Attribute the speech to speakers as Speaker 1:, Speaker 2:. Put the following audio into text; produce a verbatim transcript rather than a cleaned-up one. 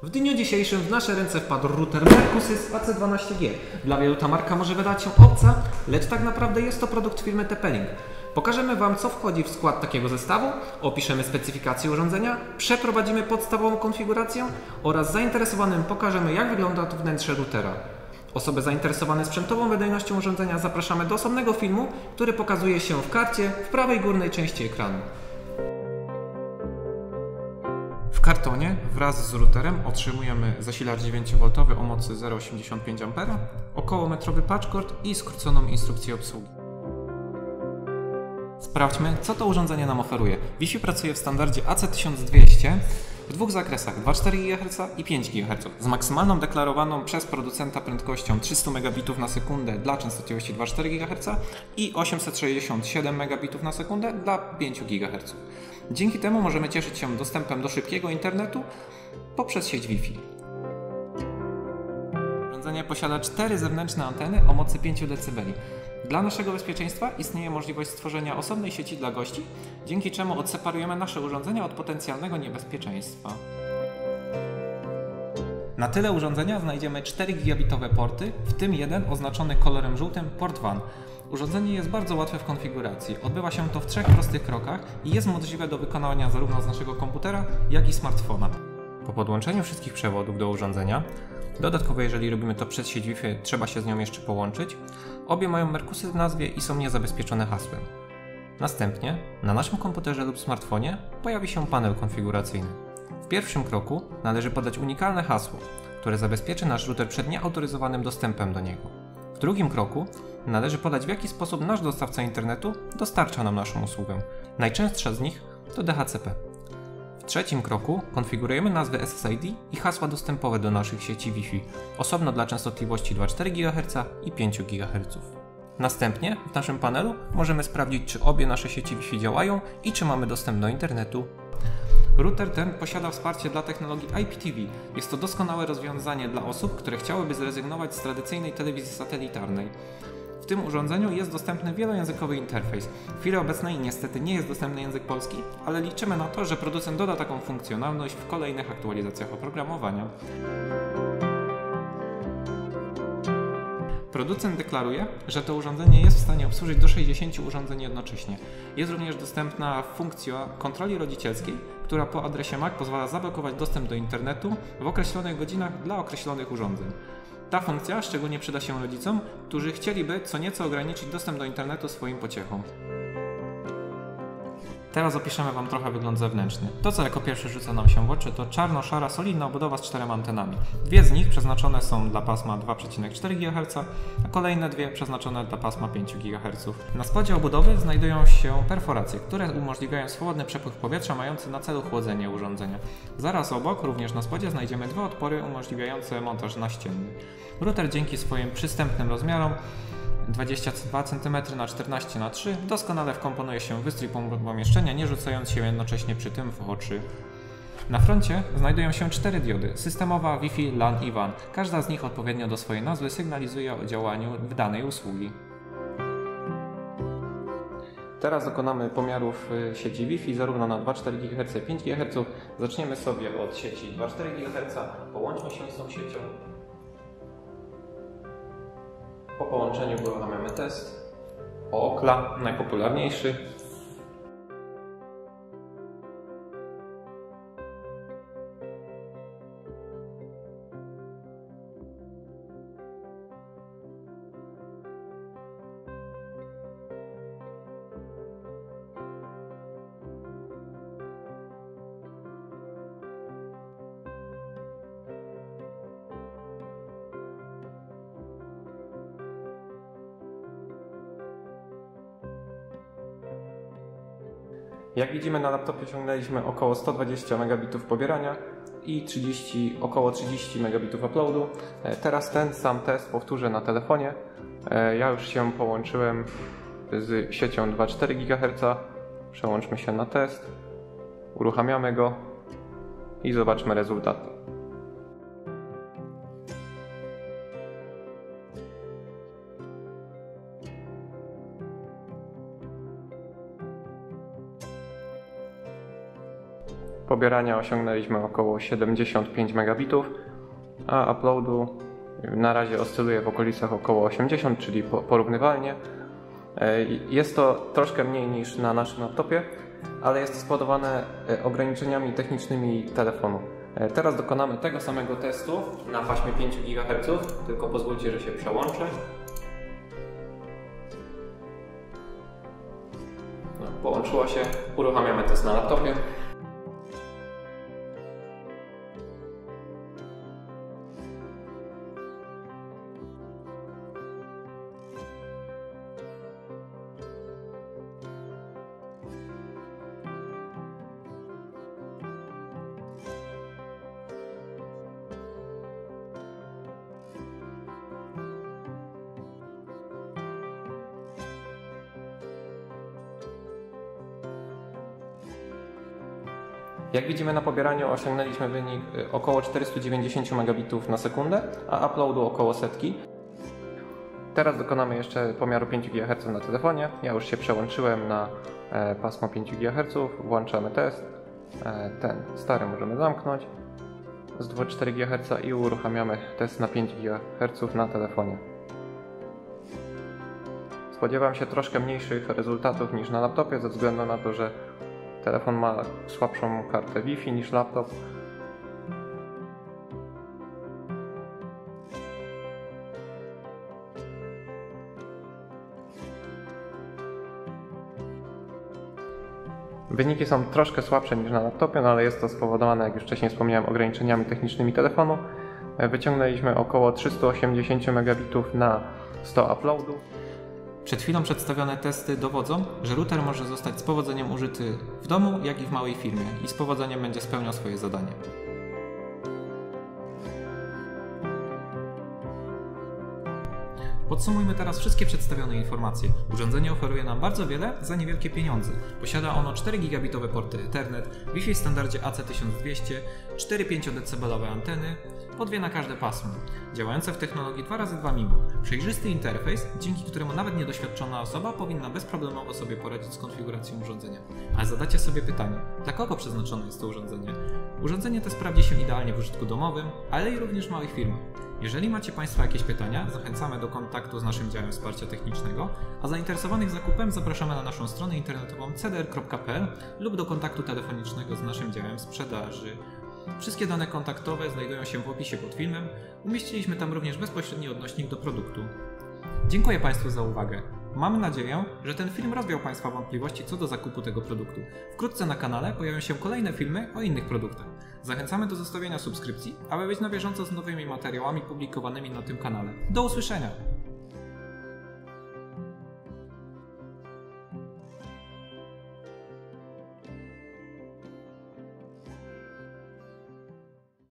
Speaker 1: W dniu dzisiejszym w nasze ręce wpadł router Mercusys A C dwanaście G. Dla wielu ta marka może wydać się obca, lecz tak naprawdę jest to produkt firmy TP-Link. Pokażemy Wam, co wchodzi w skład takiego zestawu, opiszemy specyfikację urządzenia, przeprowadzimy podstawową konfigurację oraz zainteresowanym pokażemy, jak wygląda to wnętrze routera. Osoby zainteresowane sprzętową wydajnością urządzenia zapraszamy do osobnego filmu, który pokazuje się w karcie w prawej górnej części ekranu. W kartonie wraz z routerem otrzymujemy zasilacz dziewięciowoltowy o mocy zero przecinek osiemdziesiąt pięć ampera, około metrowy patchcord i skróconą instrukcję obsługi. Sprawdźmy, co to urządzenie nam oferuje. Wi-Fi pracuje w standardzie A C tysiąc dwieście w dwóch zakresach dwa przecinek cztery gigaherca i pięć gigaherca z maksymalną deklarowaną przez producenta prędkością trzysta megabitów na sekundę dla częstotliwości dwa przecinek cztery gigaherca i osiemset sześćdziesiąt siedem megabitów na sekundę dla pięć gigaherców. Dzięki temu możemy cieszyć się dostępem do szybkiego internetu poprzez sieć Wi-Fi. Urządzenie posiada cztery zewnętrzne anteny o mocy pięć decybeli. Dla naszego bezpieczeństwa istnieje możliwość stworzenia osobnej sieci dla gości, dzięki czemu odseparujemy nasze urządzenia od potencjalnego niebezpieczeństwa. Na tyle urządzenia znajdziemy cztery gigabitowe porty, w tym jeden oznaczony kolorem żółtym port WAN. Urządzenie jest bardzo łatwe w konfiguracji. Odbywa się to w trzech prostych krokach i jest możliwe do wykonania zarówno z naszego komputera, jak i smartfona. Po podłączeniu wszystkich przewodów do urządzenia, dodatkowo jeżeli robimy to przez sieć Wi-Fi, trzeba się z nią jeszcze połączyć, obie mają Mercusys w nazwie i są niezabezpieczone hasłem. Następnie na naszym komputerze lub smartfonie pojawi się panel konfiguracyjny. W pierwszym kroku należy podać unikalne hasło, które zabezpieczy nasz router przed nieautoryzowanym dostępem do niego. W drugim kroku należy podać, w jaki sposób nasz dostawca internetu dostarcza nam naszą usługę. Najczęstsza z nich to D H C P. W trzecim kroku konfigurujemy nazwę S S I D i hasła dostępowe do naszych sieci Wi-Fi, osobno dla częstotliwości dwa przecinek cztery gigaherca i pięć gigaherców. Następnie w naszym panelu możemy sprawdzić, czy obie nasze sieci Wi-Fi działają i czy mamy dostęp do internetu. Router ten posiada wsparcie dla technologii I P T V. Jest to doskonałe rozwiązanie dla osób, które chciałyby zrezygnować z tradycyjnej telewizji satelitarnej. W tym urządzeniu jest dostępny wielojęzykowy interfejs. W chwili obecnej niestety nie jest dostępny język polski, ale liczymy na to, że producent doda taką funkcjonalność w kolejnych aktualizacjach oprogramowania. Producent deklaruje, że to urządzenie jest w stanie obsłużyć do sześćdziesięciu urządzeń jednocześnie. Jest również dostępna funkcja kontroli rodzicielskiej, która po adresie M A C pozwala zablokować dostęp do internetu w określonych godzinach dla określonych urządzeń. Ta funkcja szczególnie przyda się rodzicom, którzy chcieliby co nieco ograniczyć dostęp do internetu swoim pociechom. Teraz opiszemy Wam trochę wygląd zewnętrzny. To, co jako pierwsze rzuca nam się w oczy, to czarno-szara, solidna obudowa z czterema antenami. Dwie z nich przeznaczone są dla pasma dwa przecinek cztery gigaherca, a kolejne dwie przeznaczone dla pasma pięć gigaherców. Na spodzie obudowy znajdują się perforacje, które umożliwiają swobodny przepływ powietrza mający na celu chłodzenie urządzenia. Zaraz obok, również na spodzie, znajdziemy dwa otwory umożliwiające montaż naścienny. Router dzięki swoim przystępnym rozmiarom dwadzieścia dwa centymetry na czternaście na trzy doskonale wkomponuje się w wystrój pomieszczenia, nie rzucając się jednocześnie przy tym w oczy. Na froncie znajdują się cztery diody: systemowa, Wi-Fi, LAN i WAN. Każda z nich odpowiednio do swojej nazwy sygnalizuje o działaniu danej usługi. Teraz dokonamy pomiarów sieci Wi-Fi zarówno na dwa przecinek cztery gigaherca i pięć gigaherców. Zaczniemy sobie od sieci dwa przecinek cztery gigaherca. Połączmy się z tą siecią. Po połączeniu uruchamiamy test O O C L A, najpopularniejszy. Jak widzimy, na laptopie osiągnęliśmy około sto dwadzieścia megabitów pobierania i trzydzieści, około trzydzieści megabitów uploadu. Teraz ten sam test powtórzę na telefonie. Ja już się połączyłem z siecią dwa przecinek cztery gigaherca. Przełączmy się na test, uruchamiamy go i zobaczmy rezultaty.
Speaker 2: pobierania osiągnęliśmy około siedemdziesiąt pięć megabitów, a uploadu na razie oscyluje w okolicach około osiemdziesiąt, czyli porównywalnie. Jest to troszkę mniej niż na naszym laptopie, ale jest to spowodowane ograniczeniami technicznymi telefonu. Teraz dokonamy tego samego testu na paśmie pięć gigaherców, tylko pozwólcie, że się przełączę. No, połączyło się, uruchamiamy test na laptopie. Jak widzimy na pobieraniu osiągnęliśmy wynik około czterysta dziewięćdziesiąt megabitów na sekundę, a uploadu około setki. Teraz dokonamy jeszcze pomiaru pięć gigaherców na telefonie. Ja już się przełączyłem na pasmo pięć gigaherców, włączamy test. Ten stary możemy zamknąć z dwa przecinek cztery gigaherca i uruchamiamy test na pięć gigaherców na telefonie. Spodziewam się troszkę mniejszych rezultatów niż na laptopie ze względu na to, że telefon ma słabszą kartę Wi-Fi niż laptop. Wyniki są troszkę słabsze niż na laptopie, no ale jest to spowodowane, jak już wcześniej wspomniałem, ograniczeniami technicznymi telefonu. Wyciągnęliśmy około trzysta osiemdziesiąt megabitów na sto uploadów.
Speaker 1: Przed chwilą przedstawione testy dowodzą, że router może zostać z powodzeniem użyty w domu, jak i w małej firmie i z powodzeniem będzie spełniał swoje zadanie. Podsumujmy teraz wszystkie przedstawione informacje. Urządzenie oferuje nam bardzo wiele za niewielkie pieniądze. Posiada ono cztery gigabitowe porty Ethernet, Wi-Fi w standardzie A C tysiąc dwieście, cztery pięciodecibelowe anteny, po dwie na każde pasmo, działające w technologii dwa razy dwa MIMO, przejrzysty interfejs, dzięki któremu nawet niedoświadczona osoba powinna bezproblemowo sobie poradzić z konfiguracją urządzenia. Ale zadacie sobie pytanie, dla kogo przeznaczone jest to urządzenie? Urządzenie to sprawdzi się idealnie w użytku domowym, ale i również w małych firmach. Jeżeli macie Państwo jakieś pytania, zachęcamy do kontaktu z naszym działem wsparcia technicznego, a zainteresowanych zakupem zapraszamy na naszą stronę internetową c d r kropka p l lub do kontaktu telefonicznego z naszym działem sprzedaży. Wszystkie dane kontaktowe znajdują się w opisie pod filmem. Umieściliśmy tam również bezpośredni odnośnik do produktu. Dziękuję Państwu za uwagę. Mamy nadzieję, że ten film rozwiał Państwa wątpliwości co do zakupu tego produktu. Wkrótce na kanale pojawią się kolejne filmy o innych produktach. Zachęcamy do zostawienia subskrypcji, aby być na bieżąco z nowymi materiałami publikowanymi na tym kanale. Do usłyszenia!